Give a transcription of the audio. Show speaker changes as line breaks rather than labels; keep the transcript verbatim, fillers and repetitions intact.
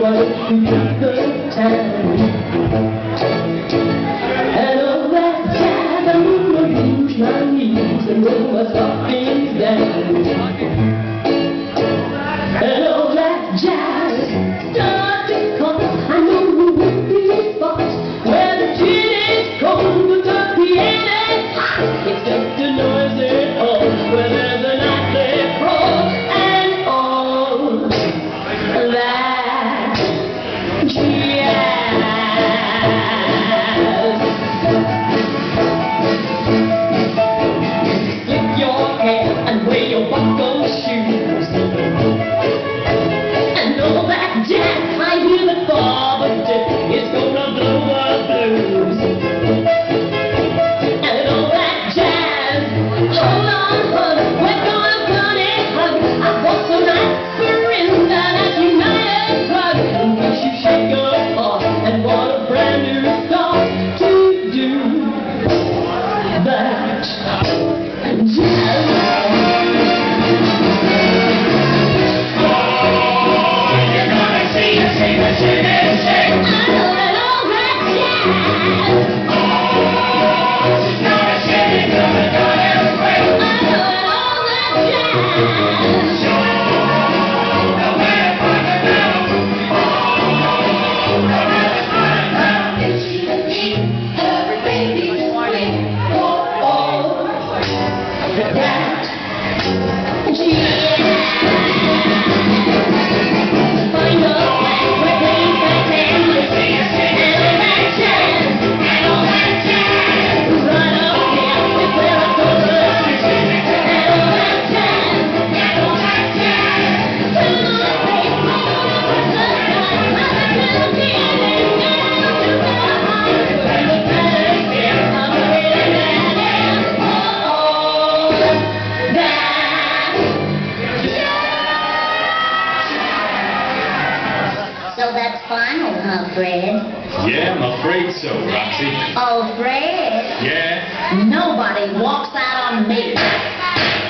but we took the time. And all that jazz, I would reach my knees and roll my stockings down. And all that jazz started to come. I know we would be spots where the gin is cold, but the piano is hot. It's just a noisy hall where there's a nightly brawl and all that jazz. Slip your hair and wear your buckle shoes. And all that jazz, I hear the father tip is gonna blow the blues. And all that jazz, hold on, hon, we're gonna burn it, hug. I want some aspirin that United drug. And once you shake your heart and want a brand new start to do that jazz.
So that's final, huh, Fred?
Yeah, I'm afraid so, Roxy.
Oh, Fred?
Yeah?
Nobody walks out on me.